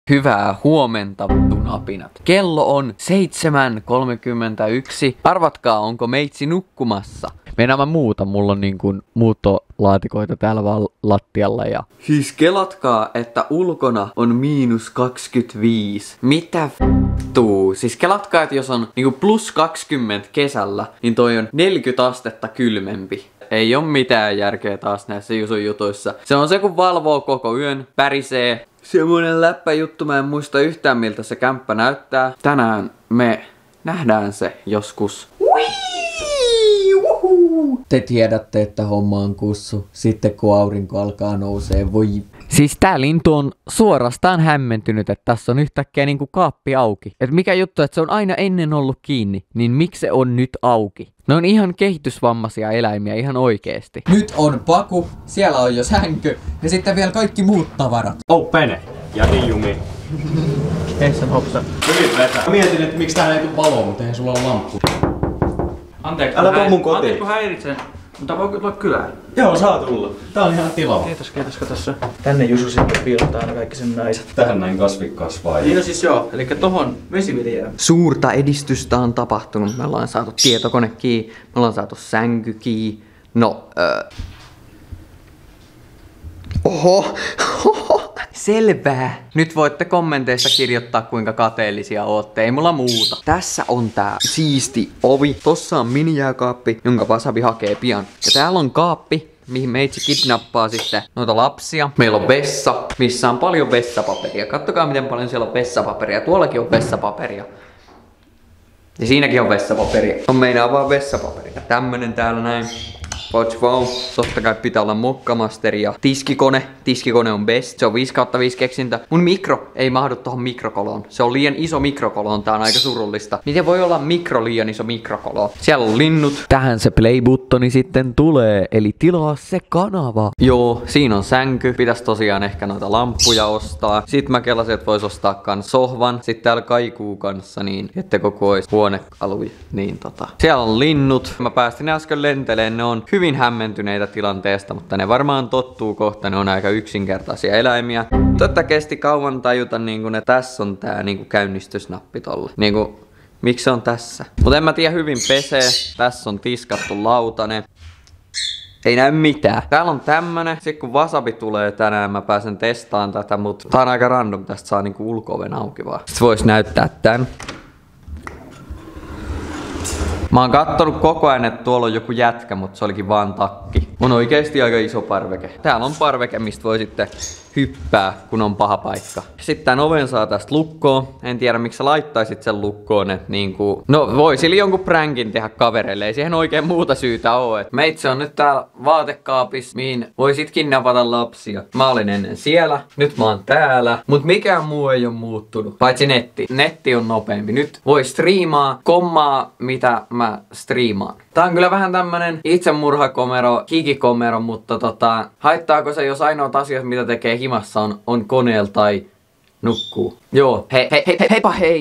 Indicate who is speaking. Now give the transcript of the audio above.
Speaker 1: Hyvää huomenta, napinat. Kello on 7:31. Arvatkaa, onko meitsi nukkumassa? Meinaan mä muuta, mulla on niin kuin muuttolaatikoita täällä vaan lattialla ja... Siis kelatkaa, että ulkona on -25. Mitä vittuu? Siis kelatkaa, että jos on niinku +20 kesällä, niin toi on 40 astetta kylmempi. Ei oo mitään järkeä taas näissä jutuissa. Se on se, kun valvoo koko yön, pärisee. Semmoinen läppäjuttu, mä en muista yhtään miltä se kämppä näyttää. Tänään me nähdään se joskus. Te tiedätte, että homma on kussu. Sitten kun aurinko alkaa nousee, voi... Siis tää lintu on suorastaan hämmentynyt, että tässä on yhtäkkiä niinku kaappi auki. Et mikä juttu, että se on aina ennen ollut kiinni, niin miksi se on nyt auki? Ne on ihan kehitysvammaisia eläimiä, ihan oikeesti. Nyt on paku, siellä on jo sänky, ja sitten vielä kaikki muut tavarat.
Speaker 2: Oh, Pene ja Jumi.
Speaker 1: Heissan hopsa.
Speaker 2: Hyvin vetää.
Speaker 3: Mä mietin, että miksi täällä ei tule valoa, mutta eihän sulla ole lamppu.
Speaker 2: Anteeksi, älä tuu mun kotiin.
Speaker 3: Anteeksi kun häiritsen, mutta voiko tulla kylään?
Speaker 2: Joo, saa tulla.
Speaker 3: Tää on ihan tilava.
Speaker 4: Kiitos, kato se. Tänne Jusu sitten piilottaa aina kaikki sen naiset.
Speaker 2: Tähän näin kasvi kasvaa.
Speaker 4: Niin no siis joo, eli tohon vesiviljelyyn.
Speaker 1: Suurta edistystä on tapahtunut. Me ollaan saatu tietokone kiinni, me ollaan saatu sänky kiinni. No, Oho. Selvää. Nyt voitte kommenteissa kirjoittaa, kuinka kateellisia ootte. Ei mulla muuta. Tässä on tää siisti ovi. Tossa on minijääkaappi, jonka Wasabi hakee pian. Ja täällä on kaappi, mihin meitsi kidnappaa sitten noita lapsia. Meillä on vessa, missä on paljon vessapaperia. Kattokaa, miten paljon siellä on vessapaperia. Tuollakin on vessapaperia. Ja siinäkin on vessapaperia. On meinaa vaan vessapaperia. Tämmönen täällä näin. Watch wow. Totta kai pitää olla mokkamasteri ja tiskikone. Tiskikone on best. Se on 5/5 keksintä. Mun mikro ei mahdu tohon mikrokoloon. Se on liian iso mikrokoloon. Tää on aika surullista. Miten voi olla liian iso mikrokolo? Siellä on linnut. Tähän se play-buttoni sitten tulee. Eli tilaa se kanava. Joo, siinä on sänky. Pitäis tosiaan ehkä noita lamppuja ostaa. Sitten mä kelasin, että vois ostaa kans sohvan. Sitten täällä kaikuu kanssa niin, että koko ois huonealue. Niin Siellä on linnut. Mä päästin äsken lenteleen. Ne on hyvin hämmentyneitä tilanteesta, mutta ne varmaan tottuu kohta, ne on aika yksinkertaisia eläimiä. Tätä kesti kauan tajuta, että tässä on tää käynnistysnappi tolle. Miksi se on tässä? Mutta en mä tiedä, hyvin pesee. Tässä on tiskattu lautanen. Ei näy mitään. Täällä on tämmönen. Sitten kun Wasabi tulee tänään, mä pääsen testaan tätä, mutta tää on aika random. Tästä saa ulko-oven auki vaan. Sitten vois näyttää tän. Mä oon kattonut koko ajan, että tuolla on joku jätkä, mutta se olikin vaan takki. On oikeesti aika iso parveke. Täällä on parveke, mistä voi sitten hyppää, kun on paha paikka. Sitten tän oven saa tästä lukkoon. En tiedä, miksi sä laittaisit sen lukkoon, että No, voisi jonkun pränkin tehdä kavereille. Ei siihen oikein muuta syytä oo. Meitsi on nyt täällä vaatekaapissa, mihin voisit kidnapata lapsia. Mä olin ennen siellä, nyt mä oon täällä. Mut mikään muu ei oo muuttunut. Paitsi netti. Netti on nopeampi. Nyt voi striimaa, kommaa, mitä mä striimaan. Tää on kyllä vähän tämmönen itsemurhakomero, hikikomero, mutta haittaako se, jos ainoat asiat, mitä tekee himassa on koneella tai nukkuu? Joo, heippa hei!